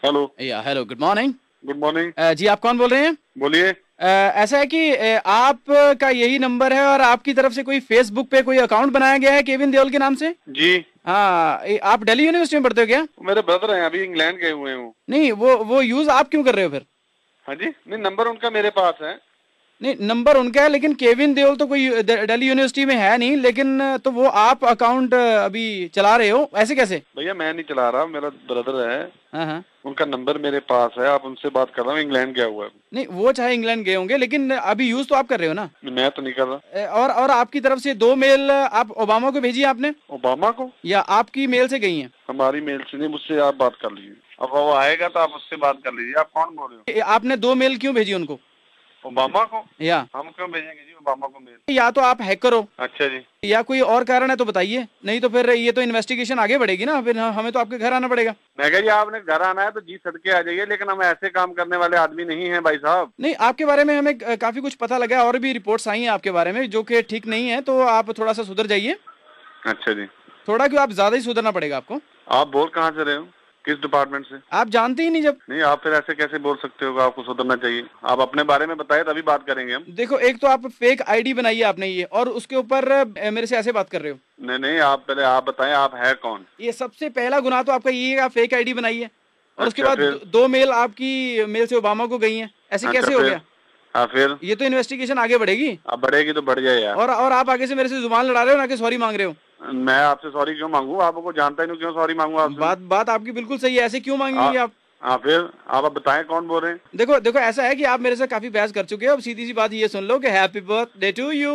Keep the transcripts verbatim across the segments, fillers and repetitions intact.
Hello. Yeah hello, good morning. Good morning. जी आप कौन बोल रहे हैं? बोलिए। अ, ऐसा है कि अ, आपका यही नंबर है और आपकी तरफ से कोई फेसबुक पे कोई अकाउंट बनाया गया है केविन देओल के नाम से? जी। हाँ, ए, आप दिल्ली यूनिवर्सिटी में पढ़ते हो क्या? मेरे ब्रदर हैं, अभी इंग्लैंड गए हुए हैं। नहीं, वो वो यूज आप क्यों कर रहे हो फिर? हाँ जी, नहीं नंबर उनका मेरे पास है। नहीं, नंबर उनका है लेकिन केविन देओल तो कोई द- दिल्ली यूनिवर्सिटी में है नहीं, लेकिन तो वो आप अकाउंट अभी चला रहे हो, ऐसे कैसे? भैया मैं नहीं चला रहा, मेरा ब्रदर है, हाँ हाँ। उनका नंबर मेरे पास है, आप उनसे बात कर रहा हूँ, इंग्लैंड गया हुआ है। नहीं, वो चाहे इंग्लैंड गए होंगे लेकिन अभी यूज तो आप कर रहे हो ना? मैं तो नहीं कर रहा। ए, और और आपकी तरफ से दो मेल आप ओबामा को भेजी है आपने ओबामा को? या आपकी मेल से गई हैं? हमारी मेल से नहीं, मुझसे आप बात कर लीजिए। अब वो आएगा तो आप उससे बात कर लीजिए। आप कौन बोल रहे हो? ए, आपने दो मेल क्यों भेजी उनको? ओबामा को? या हम क्यों भेजेंगे जी ओबामा को मेल? या तो आप हैकर हो अच्छा जी। या कोई और कारण है तो बताइए, नहीं तो फिर ये तो इन्वेस्टिगेशन आगे बढ़ेगी ना, फिर हमें तो आपके घर आना पड़ेगा। मैं कह जी आपने घर आना है तो जी सदके आ जाइए, लेकिन हम ऐसे काम करने वाले आदमी नहीं हैं भाई साहब। नहीं, आपके बारे में हमें अ, काफी कुछ पता लगा है और भी रिपोर्ट्स आई हैं आपके बारे में जो कि ठीक नहीं है, तो आप थोड़ा सा सुधर जाइए। अच्छा जी। थोड़ा क्यों, आप ज्यादा ही सुधरना पड़ेगा आपको। आप बोल कहाँ से रहे हो? किस डिपार्टमेंट से? आप जानते ही नहीं जब। नहीं, आप फिर ऐसे कैसे बोल सकते हो कि आपको सुधरना चाहिए? आप अपने बारे में बताइए तभी बात करेंगे हम। देखो, एक तो आप फेक आईडी बनाई है आपने ये, और उसके ऊपर अ, मेरे से ऐसे बात कर रहे हो। नहीं नहीं, आप पहले आप बताएं आप है कौन? ये सबसे पहला गुनाह तो आपका ये है, आप फेक आईडी बनाई है और उसके अच्छा बाद फिर? दो, दो मेल आपकी मेल से ओबामा को गई हैं, ऐसे अच्छा कैसे हो फिर? गया? हाँ फिर? ये तो इन्वेस्टिगेशन आगे बढ़ेगी। अब बढ़ेगी तो बढ़ जाए यार। और और आप आगे से मेरे से जुबान लड़ा रहे हो ना कि सॉरी मांग रहे हो। मैं आपसे सॉरी क्यों मांगू? आपको जानता ही नहीं, क्यों सॉरी मांगू आपसे? बात बात आपकी बिल्कुल सही है, ऐसे क्यों मांगेंगे आप? हाँ फिर? आप अब बताएं कौन बोल रहे हैं? देखो देखो, ऐसा है कि आप मेरे से काफी बहस कर चुके हो, अब सीधी सी बात ये सुन लो कि happy birthday to you.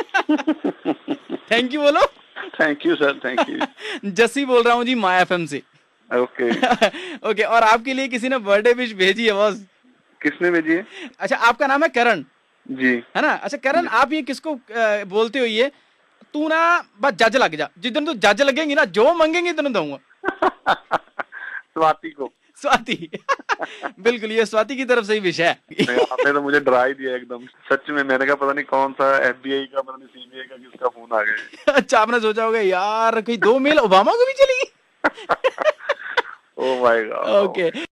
Thank you बोलो। Thank you sir, thank you. Jassi बोल रहा हूँ जी, माय एफएम से। ओके। ओके, और आपके लिए किसी ने बर्थडे विश भेजी है बॉस। किसने भेजी है? अच्छा, आपका नाम है करण, जी। है ना? अच्छा करण, आप ये किसको अ, बोलते हो ये? तू ना बस जज लग जा, जिस दिन तू जज लगेंगी ना, जो मांगेंगे इतना दूंगा। स्वाति को। स्वाति। बिल्कुल, ये स्वाति की तरफ से ही विषय है। नहीं, आपने तो मुझे डरा ही दिया एकदम, सच में। मैंने कहा पता नहीं कौन सा एफबीआई का, पता नहीं सीबीआई का किसका फोन आ गया। अच्छा, आपने सोचा होगा यार कहीं दो मेल ओबामा को भी चली गई। Oh my god. ओके।